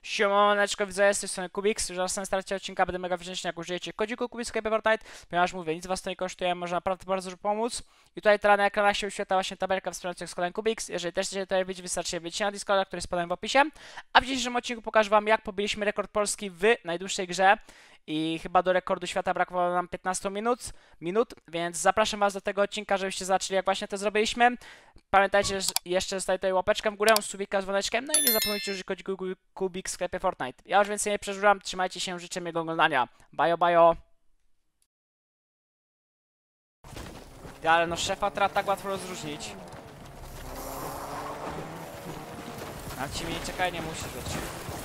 Siemaneczko, widzę, z tej strony Kubiks. Już na starcie odcinka będę mega wdzięczny, jak użyjecie kodziku Kubiks Skype Fortnite, ponieważ mówię, nic was to nie kosztuje, może naprawdę bardzo dużo pomóc. I tutaj teraz na ekranach się wyświetla właśnie tabelka wspierających z kodem Kubiks. Jeżeli też chcecie tutaj być, wystarczy wejść na Discorda, który jest podany w opisie. A w dzisiejszym odcinku pokażę wam, jak pobiliśmy rekord Polski w najdłuższej grze. I chyba do rekordu świata brakowało nam 15 minut, więc zapraszam was do tego odcinka, żebyście zobaczyli, jak właśnie to zrobiliśmy. Pamiętajcie, że jeszcze zostawić tutaj łapeczkę w górę, subika z dzwoneczkiem, no i nie zapomnijcie użyć kodziku Kubik w sklepie Fortnite. Ja już więcej nie przedłużam, trzymajcie się, życzę miłego oglądania. Bajo, bajo. Ale no szefa teraz tak łatwo rozróżnić. A ci mnie czekaj, nie musi rzucić.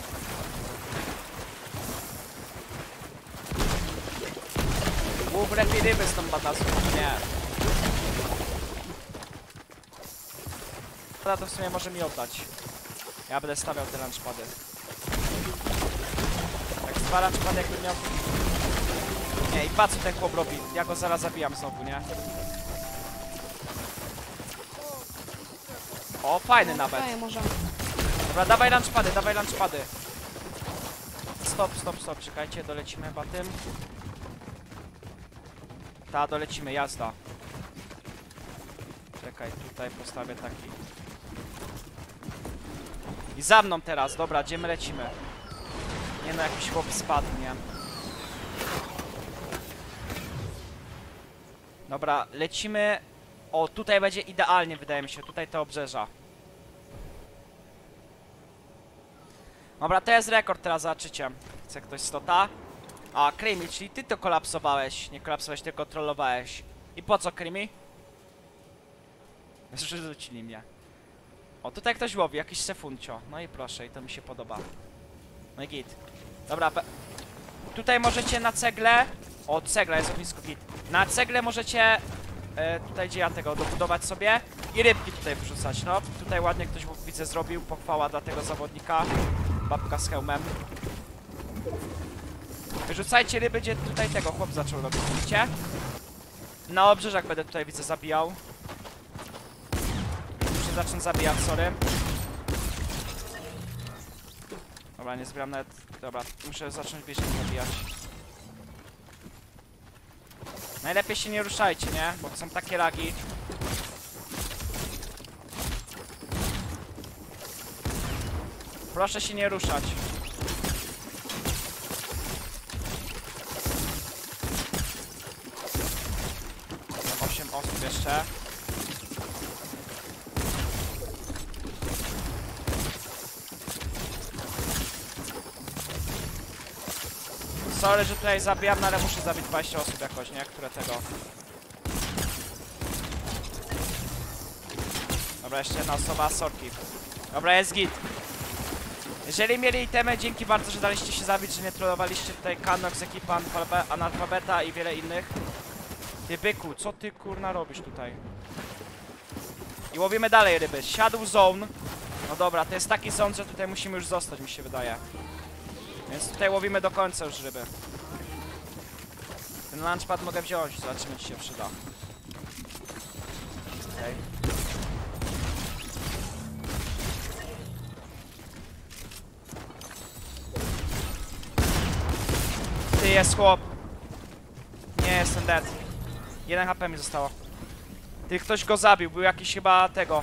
Łów lepiej ryby z tą badasą, nie. To w sumie może mi oddać. Ja będę stawiał te lunchpady. Tak z dwa lunchpady jakbym miał... Nie, i patrz co ten chłop robi. Ja go zaraz zabijam znowu, nie? O, fajny nawet. Dobra, dawaj lunchpady, dawaj lunchpady. Stop, czekajcie, dolecimy chyba tym. Ta, dolecimy, jazda. Czekaj, tutaj postawię taki. I za mną teraz, dobra, gdzie my lecimy? Nie no, jakiś chłop spadł, nie? Dobra, lecimy. O, tutaj będzie idealnie, wydaje mi się, tutaj te obrzeża. Dobra, to jest rekord, teraz zobaczycie. Chce ktoś slota? A, Creamy, czyli ty to kolapsowałeś. Nie kolapsowałeś, tylko trollowałeś. I po co, Creamy? Rzucili mnie. O, tutaj ktoś łowi, jakiś sefuncio. No i proszę, i to mi się podoba. No i git. Dobra, tutaj możecie na cegle... O, cegla jest ognisko, git. Na cegle możecie... tutaj gdzie ja tego dobudować sobie i rybki tutaj wrzucać, no. Tutaj ładnie ktoś, widzę, zrobił. Pochwała dla tego zawodnika. Babka z hełmem. Wyrzucajcie ryby, gdzie tutaj tego chłop zaczął robić, widzicie? Na obrzeżach będę tutaj, widzę, zabijał. Muszę zacząć zabijać, sorry. Dobra, nie zbieram nawet... Dobra, muszę zacząć bliżej zabijać. Najlepiej się nie ruszajcie, nie? Bo są takie lagi. Proszę się nie ruszać. Mam 8 osób jeszcze. Sorry, że tutaj zabijam, no ale muszę zabić 20 osób jakoś, nie? Które tego... Dobra, jeszcze jedna osoba, sorki. Dobra, jest git. Jeżeli mieli itemy, dzięki bardzo, że daliście się zabić, że nie trollowaliście tutaj Kanox, ekipa Analfabeta i wiele innych. Ty byku, co ty kurna robisz tutaj? I łowimy dalej ryby. Shadow Zone. No dobra, to jest taki zone, że tutaj musimy już zostać, mi się wydaje. Więc tutaj łowimy do końca już ryby. Ten lunchpad mogę wziąć, zobaczymy, czy się przyda. Okej. Ty, jest chłop. Nie, jestem dead. 1 HP mi zostało. Ty, ktoś go zabił, był jakiś chyba tego.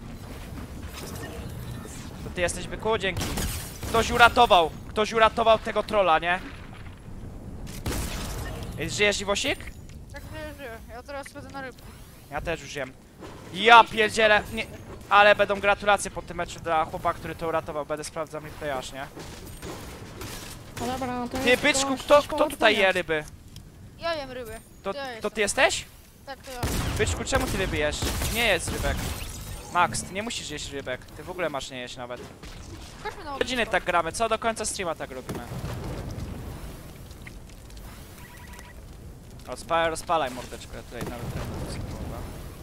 To ty jesteś, byku? Dzięki. Ktoś uratował tego trolla, nie? Żyjesz, Iwosik? Tak, żyję. Ja teraz będę na rybki. Ja też już jem. Ja pierdzielę, nie. Ale będą gratulacje po tym meczu dla chłopa, który to uratował. Będę sprawdzał mi playaż, nie? No dobra, no to Ty, byczku, kto tutaj je ryby? Ja jem ryby. To ty jesteś? Tak, to ja. Byczku, czemu ty ryby jesz? Nie jest rybek. Max, ty nie musisz jeść rybek. Ty w ogóle masz nie jeść nawet. Chodźmy na Godziny tak gramy, co do końca streama tak robimy. Rozpalaj mordeczkę, ja tutaj nawet ten muzykę mogła.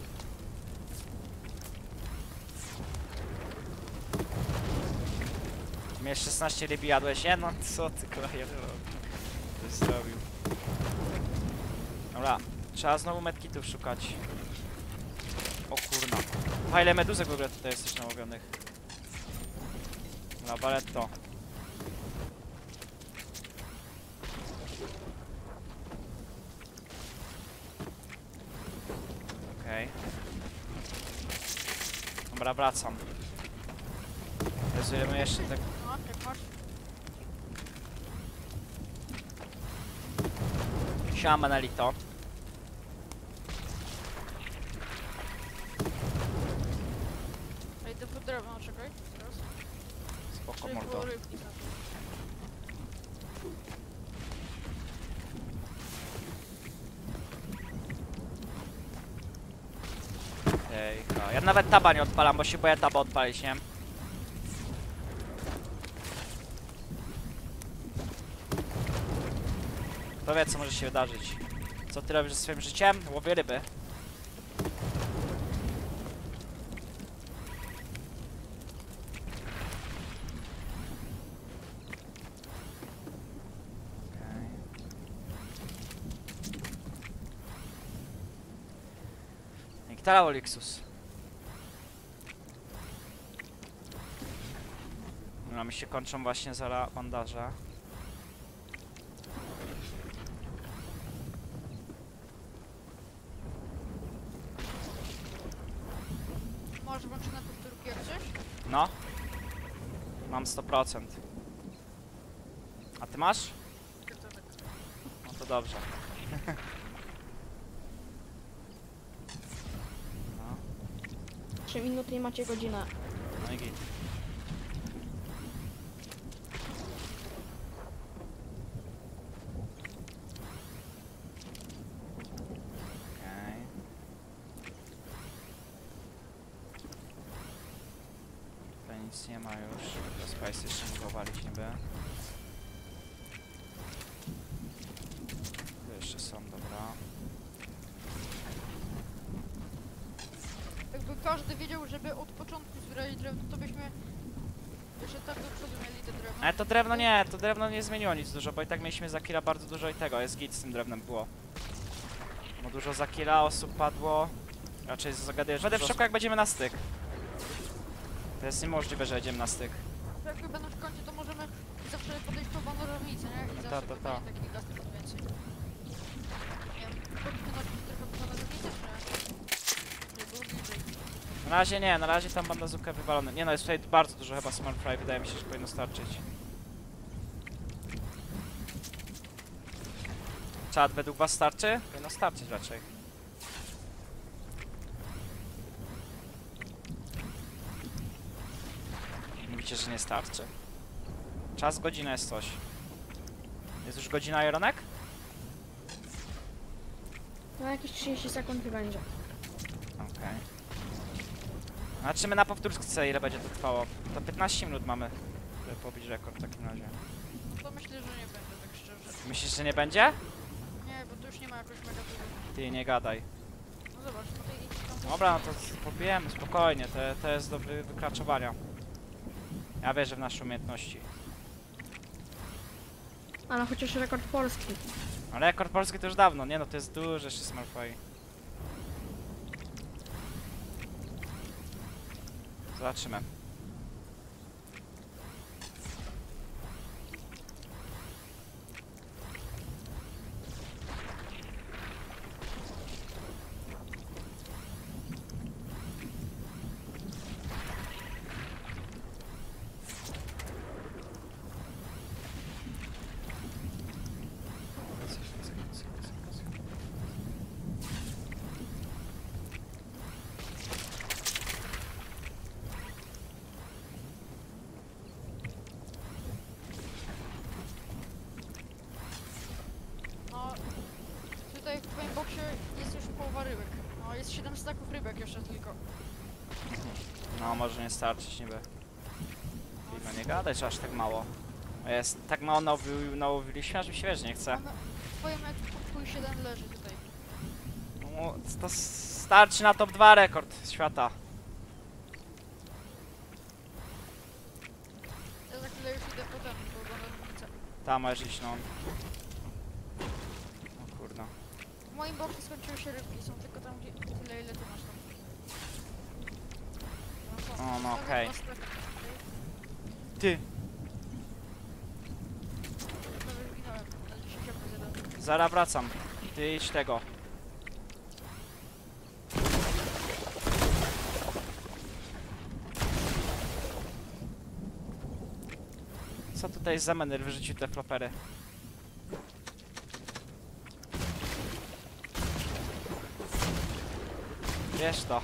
Mnie 16 ryby jadłeś, nie? No co ty kolejny robisz? Coś zrobił. Dobra, trzeba znowu medkitów szukać. O kurna. A ile meduzek w ogóle tutaj jesteś namówionych? Dobra, baletto. Zaraz wracam. Rezujemy jeszcze tak. No, jak masz. Siema Manelito. Ja idę po drewno, czekaj. Teraz. Spoko Czyli mordo. było rybki na to. Ejka. Ja nawet taba nie odpalam, bo się boję taba odpalić, nie? Kto wie, co może się wydarzyć. Co ty robisz ze swoim życiem? Łowię ryby. Okej. Niktara Olixus. No, mi się kończą właśnie zaraz bandaże. Możesz włączyć na powtórki jak coś? No. Mam 100%. A ty masz? No to dobrze. No, 3 minuty i macie godzinę. no i git. Okej. Tutaj nic nie ma już. Spice jeszcze mogę walić niby. Tu jeszcze są, dobra. Jakby każdy wiedział, żeby od początku zbierali drewno, to byśmy jeszcze tak do przodu mieli te drewno. Ale to drewno nie zmieniło nic dużo, bo i tak mieliśmy za killa bardzo dużo i tego, jest git z tym drewnem było. Bo dużo za killa, osób padło. Raczej zagadujesz. Będę w szoku jak będziemy na styk. To jest niemożliwe, że jedziemy na styk. To jakby będą w końcu, to możemy zawsze podejść po panoramice, nie? I No zawsze to. będzie takich gastów więcej. Nie wiem, powinno nosić trochę po panoramice, czy nie? Żeby było bliżej. Na razie nie, na razie tam mam bazookę wywalone. Nie no, jest tutaj bardzo dużo chyba small fry, wydaje mi się, że powinno starczyć. Czad, według was starczy? Powinno starczyć raczej. Mówicie, że nie starczy. Czas, godzina jest coś. Jest już godzina, Jeronek? No jakieś 30 sekund i będzie. Okej. Zobaczymy na powtórce, ile będzie to trwało. To 15 minut mamy, żeby pobić rekord w takim razie. No to myślę, że nie będzie, tak szczerze. Myślisz, że nie będzie? Nie, bo to już nie ma jakoś mega dużo. Ty, nie gadaj. No zobacz, tutaj idź tam. Dobra, no to pobijemy spokojnie, to jest do wykraczowania. Ja wierzę w nasze umiejętności. Ale chociaż rekord polski. Ale rekord polski to już dawno, nie no, to jest duży jeszcze Smurfy. Zobaczymy. No, tutaj w twoim boksie jest już połowa rybek. No, jest 7 staków rybek jeszcze tylko. No, może nie starczyć niby. No nie gadaj, że aż tak mało. Jest tak mało nałowiliśmy, aż mi się wiesz, nie chce. One, twoim twój 7 leży tutaj. No, to starczy na top 2 rekord świata. Ja za chwilę już idę potem, bo oglądam różnicę. Tam możesz iść, no. O kurna. W moim boksie skończyły się rybki, są tylko tam gdzie tyle ile ty masz tam. O, no zostawię okej. 2 staki tutaj. Ty, Prawie zginąłem, na 10 zjadłem. zaraz wracam. Ty idź tego. Co tutaj za menel wyrzucił te flopery? Wiesz to.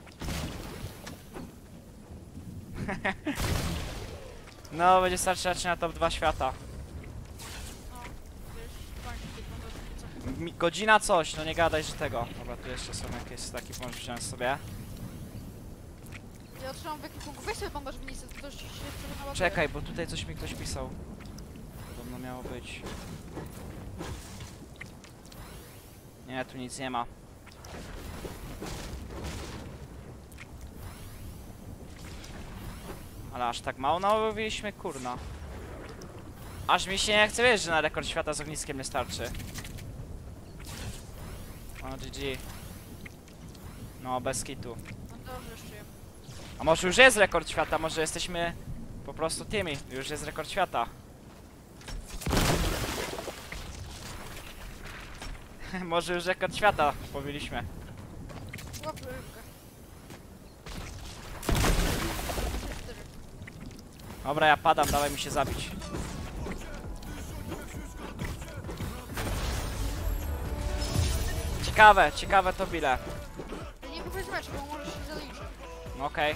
No, będzie starczyć na top 2 świata. No, wiesz, fajnie, wygląda to co. Godzina coś, no nie gadaj, że tego. Dobra, tu jeszcze są jakieś staki, możesz wziąć sobie. Ja otrzymam w ekwipunku. Weź sobie bandaż w miejsce, to dość się naładuje. Czekaj, bo tutaj coś mi ktoś pisał. Podobno miało być. Nie, tu nic nie ma. Ale aż tak mało namówiliśmy, kurna. Aż mi się nie chce wierzyć, że na rekord świata z ogniskiem nie starczy. O, GG. No, bez kitu. Bandaże jeszcze jem. A może już jest rekord świata, może jesteśmy po prostu tymi. Już jest rekord świata. Może już rekord świata powiedzieliśmy. Łap rybkę. 4. Dobra, ja padam, dawaj mi się zabić. Ciekawe, ciekawe to bile. Nie kupisz meczu, bo może się zaliczyć. No okej,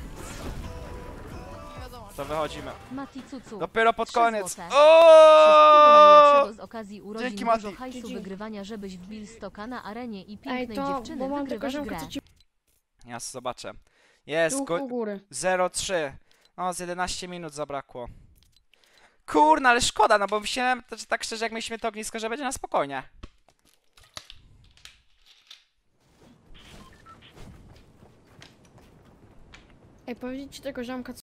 Nie wiadomo. to wychodzimy. Mati Cucu. Dopiero pod 3 koniec. złote. Oooo! Wszystkiego najlepszego z okazji urodzin, Dzięki, dużo Mati. hajsu GG. wygrywania, żebyś wbił stoka na arenie i Ej, pięknej to, dziewczyny bo mam tylko wygrywasz ziomka, grę. co ci Ja zobaczę. Jest, tu u góry. 0,3. No, z 11 minut zabrakło. Kurna, ale szkoda, no bo myślałem, że tak szczerze, jak mieliśmy to ognisko, że będzie na spokojnie. Ej, powiedzieć ci tego ziomka,